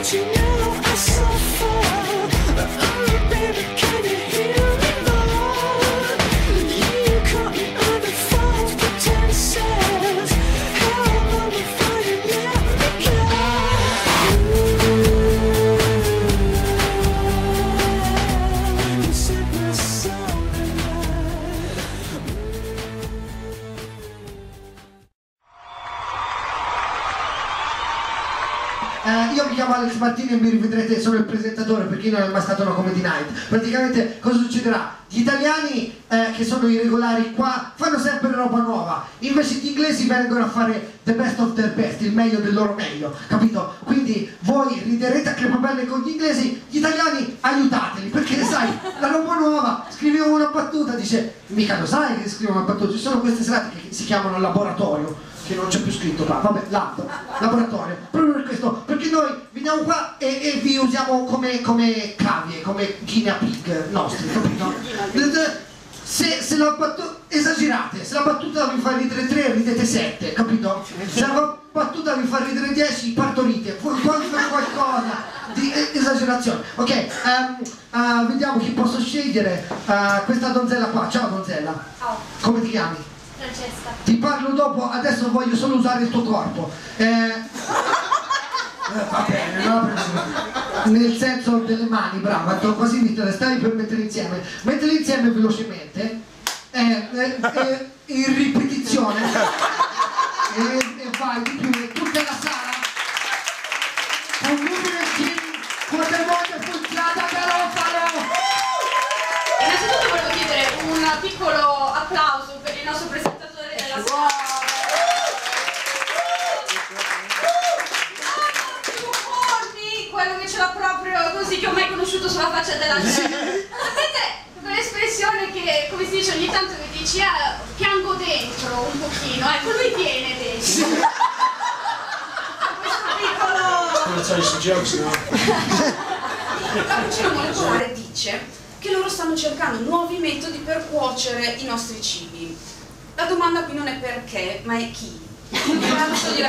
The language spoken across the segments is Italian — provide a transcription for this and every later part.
Io mi chiamo Alex Martini e mi rivedrete, sono il presentatore per chi non è mai stato a una Comedy Night. Praticamente cosa succederà? Gli italiani che sono i regolari qua fanno sempre roba nuova, invece gli inglesi vengono a fare the best of their best, il meglio del loro meglio, capito? Quindi voi riderete a crepapelle con gli inglesi, gli italiani aiutateli, perché sai, la roba nuova, scrivevo una battuta, dice, mica lo sai che scrivo una battuta, ci sono queste serate che si chiamano laboratorio, che non c'è più scritto qua, vabbè, laboratorio, proprio per questo, perché noi veniamo qua e vi usiamo come cavie, come guinea pig nostri, capito? Se la battuta, esagerate, se la battuta vi fa ridere 3, ridete 7, capito? Se la battuta vi fa ridere 10, partorite, qualcosa di esagerazione. Ok, vediamo chi posso scegliere, questa donzella qua, ciao donzella. Ciao. Come ti chiami? Francesca. Ti parlo dopo, adesso voglio solo usare il tuo corpo. Va bene, no? Nel senso delle mani, brava, quasi mi te le stai per mettere insieme. Metterli insieme velocemente, in ripetizione, e vai di più, e tutta la sala. Con numero e quante volte funziona Garofalo! Innanzitutto volevo chiedere un piccolo applauso per il nostro presentatore della scuola. Quello che ce l'ha proprio così, che ho mai conosciuto sulla faccia della terra. Sapete, quell'espressione che, come si dice ogni tanto, che dici, piango dentro un pochino, ecco, lui viene dentro. Questo piccolo... La cucina molecolare dice che loro stanno cercando nuovi metodi per cuocere i nostri cibi. La domanda qui non è perché, ma è chi. Lascio dire a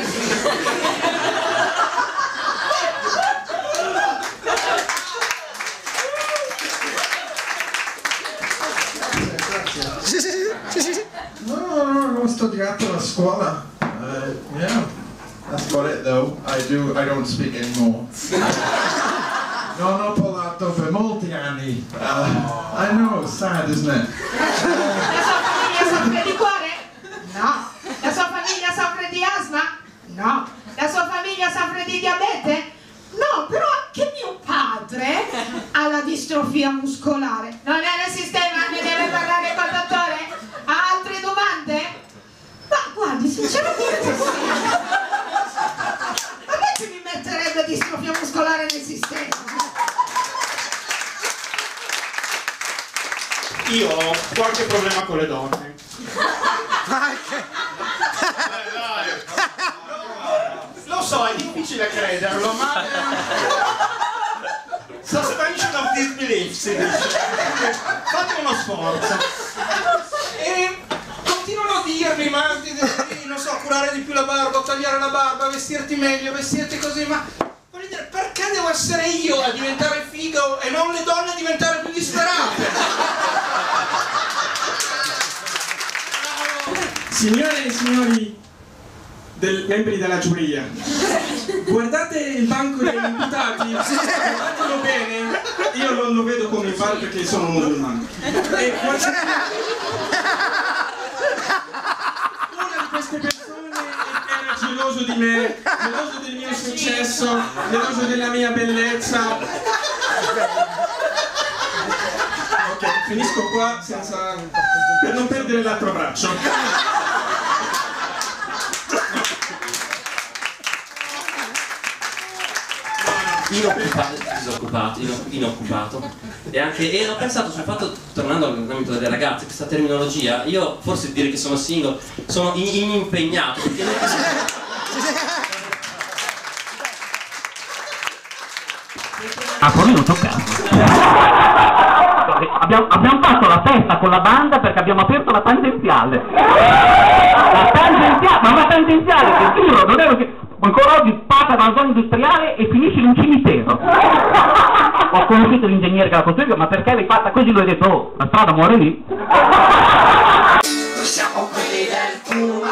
No, non sto diretto alla scuola. Yeah, that's about it though. I don't speak anymore. Non ho parlato per molti anni. I know, it's sad, isn't it? La sua famiglia soffre di cuore? No. La sua famiglia soffre di asma? No. La sua famiglia soffre di diabete? No, però anche mio padre ha la distrofia muscolare. Non è nel sistema, ne deve parlare col dottore? Ha altre domande? Ma guardi, sinceramente sì. A me ci mi metterebbe distrofia muscolare nel sistema. Io ho qualche problema con le donne. Lo so, è difficile crederlo, ma suspension of disbelief si dice. Fate uno sforzo. E continuano a dirmi, ma non so, curare di più la barba, tagliare la barba, vestirti meglio, vestirti così, ma voglio dire, perché devo essere io a diventare figo e non le donne a diventare più disperate? Signore e signori membri della giuria, guardate il banco degli imputati, guardatelo bene, io non lo vedo come imparo perché sono musulmano. E guardate, una di queste persone era geloso di me, geloso del mio successo, geloso della mia bellezza. Ok, finisco qua per non perdere l'altro braccio. Inoccupato e anche ho pensato sul fatto, tornando all'ambito delle ragazze, questa terminologia, io forse dire che sono single, sono inimpegnato perché poi non toccato. Abbiamo fatto la festa con la banda perché abbiamo aperto la tangenziale. La tangenziale, ma una tangenziale, ti giuro, non ero che... Ancora oggi passa dalla zona industriale e finisce in un cimitero. Ho conosciuto l'ingegnere che l'ha costruito, ma perché l'hai fatta così? Lui ha detto, oh, la strada muore lì. Siamo quelli del Puma,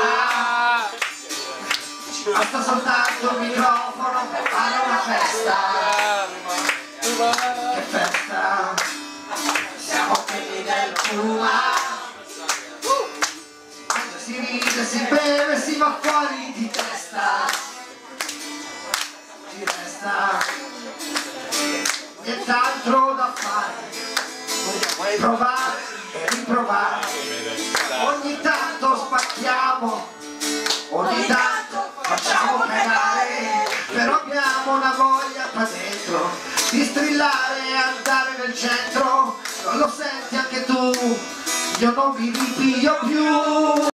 basta soltanto il microfono per fare una festa. Che festa! Siamo quelli del Puma. Quando si ride, si beve, si va fuori di testa. Ci resta nient'altro da fare, provare e riprovare. Ogni tanto spacchiamo, ogni tanto facciamo cagare, però abbiamo una voglia qua dentro di strillare e andare nel centro. Non lo senti anche tu? Io non mi ripiglio più.